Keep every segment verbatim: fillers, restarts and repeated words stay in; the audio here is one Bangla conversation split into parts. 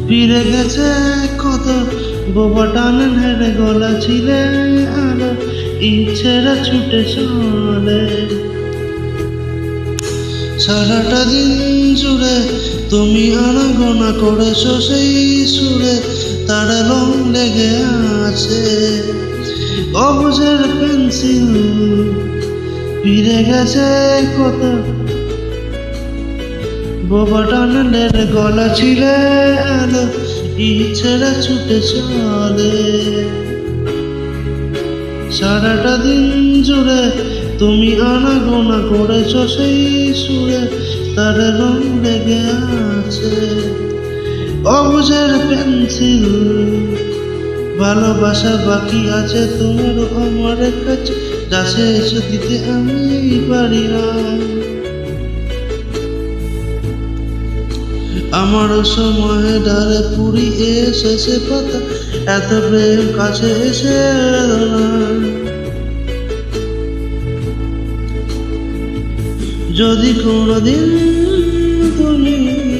ফিরে গেছে কত বোবা টানেন হেরে গলা ছিলে আর ইচ্ছেরা ছুটে চলে। সারাটা দিন জুড়ে তুমি আনাগোনা করেছো সেই সুরে, তার রং লেগে আছে অবুঝের পেন্সিল। ফিরে গেছে কত বোবা টানেলের গলা ছিলে আলো ইচ্ছেরা ছুটে চলে। সারাটা দিন জুড়ে তুমি আনাগোনা করেছো সেই সুরে, তার রং লেগে আছে অবুঝের পেন্সিল। ভালোবাসা বাকি আছে তোমার আমার কাছে, যা শেষ দিতে আমি পারি না। আমার সময় ডালে পুড়িয়ে শেষে পাতা, এত প্রেম কাছে এসে এলো না। যদি কোনোদিন তুমি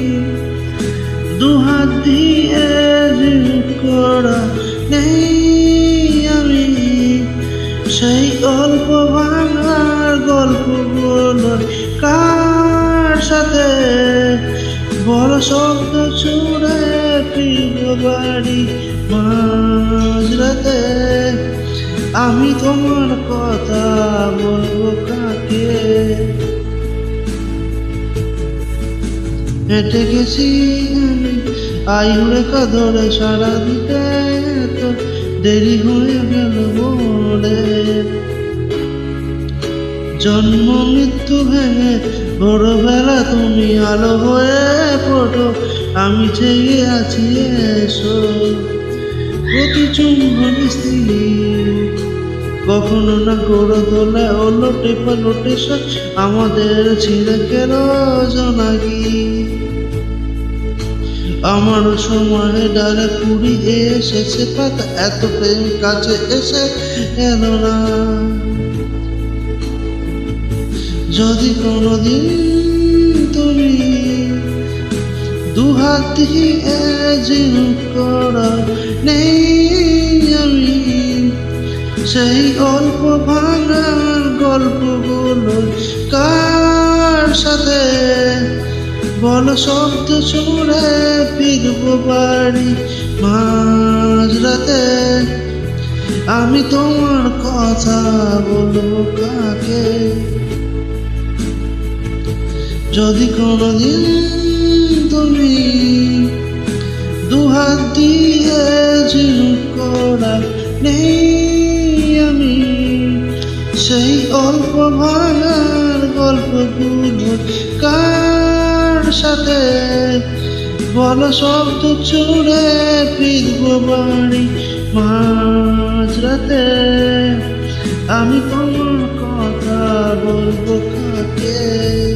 দুহাত দিয়ে জিদ করা নেই, আমি সেই অল্প ভাঙার গল্পগুলো কার সাথে বড় শব্দ ছুড়ে ফিরব বাড়ি মাঝরাতে। আমি তোমার কথা বলবো কাকে? হেঁটে গেছি আমি আয়ুরে কাঁধরে সারা দিতে, তো দেরি হয়ে গেল বলে। জন্ম মৃত্যু ভেঙে ভোরবেলা তুমি আলো হয়ে পড়ো, আমি চেয়ে আছি এসো। প্রতি চুম্বন স্থির, কখনো না গড়ে তোলা ও লোটে পালোটে সব আমাদের ছিঁড়ে গেল জনাগি। আমার সময় ডালে পুড়িয়ে শেষে পাতা, এত প্রেম কাছে এসে এলো না। যদি কোনোদিন তুমি দুহাত দিয়ে জিদ করা নেই, আমি সেই অল্প ভাঙার গল্পগুলো কার সাথে বলো শব্দ ছুড়ে ফিরব বাড়ি মাঝরাতে। আমি তোমার কথা বলবো কাকে? যদি কোনোদিন তুমি দুহাত দিয়ে জিদ করা নেই, আমি সেই অল্প ভাঙার গল্পগুলো কার সাথে বলো শব্দ ছুড়ে ফিরব বাড়ি মাঝরাতে। আমি তোমার কথা বলবো কাকে?